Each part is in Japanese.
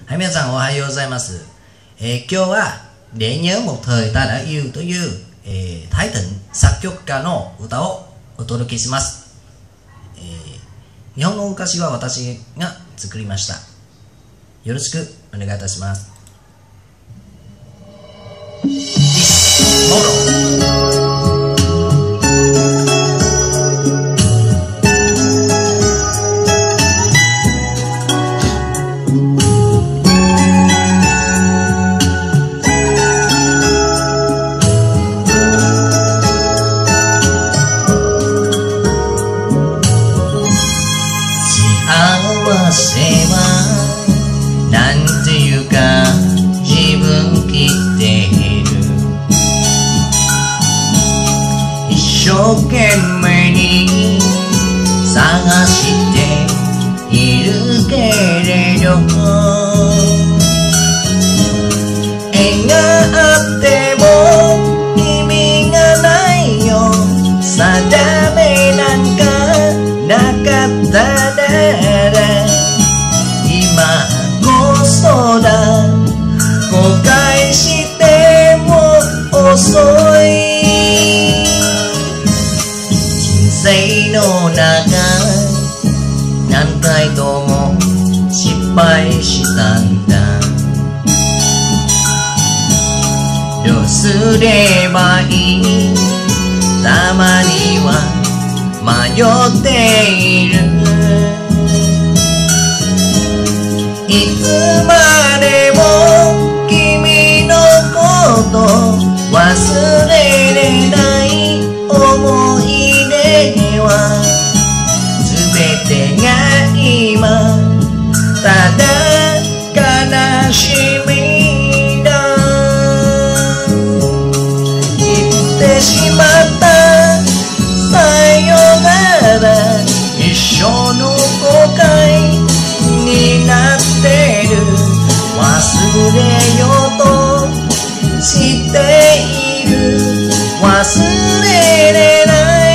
はい、皆さんおはようございます。今日はđể nhớ một thời ta đã yêuという、タイトル作曲家の歌をお届けします。日本語歌詞は私が作りました。よろしくお願いいたします。幸せはなんていうか自分きっている。一生懸命に探しているけれど縁があっても意味がないよ。定めなんかなかったなら今こそだ。後悔しても遅い。人生の中何回とも失敗したんだ。どうすればいい。たまには迷っている。いつまでも君のこと忘れれない思い出は全てが今ただ悲しみだ。言ってしまったさよなら一生の後悔になってる。忘れようとしている。忘れれない。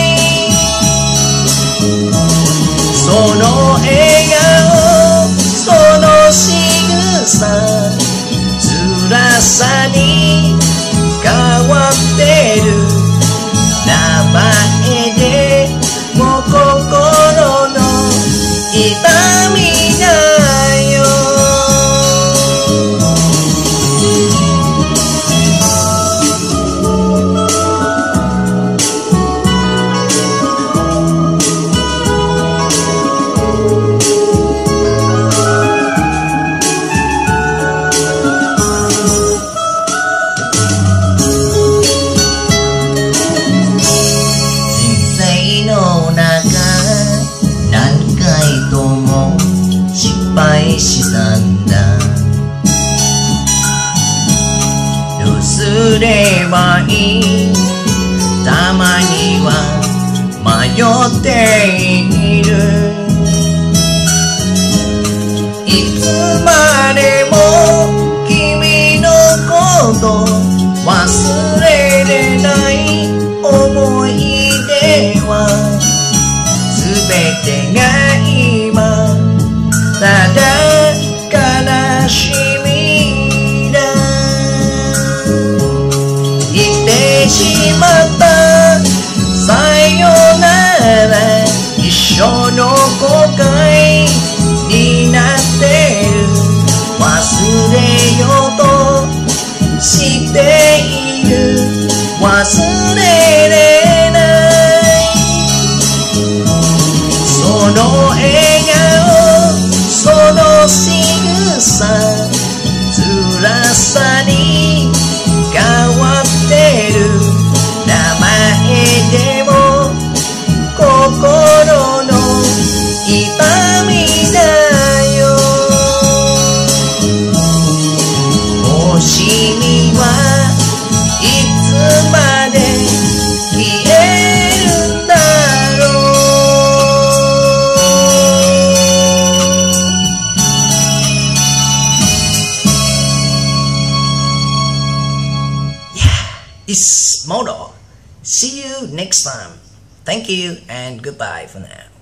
その笑顔その仕草辛さに変わってる。名前でも心の痛みだよ。人生の中何回とも失敗したんだ。どうすればいい。たまには迷っている。いつまでも君のこと忘れれない思い出は全てが今ただ悲しみだ。言ってしまったさよなら一生の後悔になってる。忘れようとしている。忘れれないその笑顔その仕草辛さに変わってる。名前でも心の痛みだよ。星にはいつまで消えるんだろう。It's Modo. See you next time. Thank you and goodbye for now.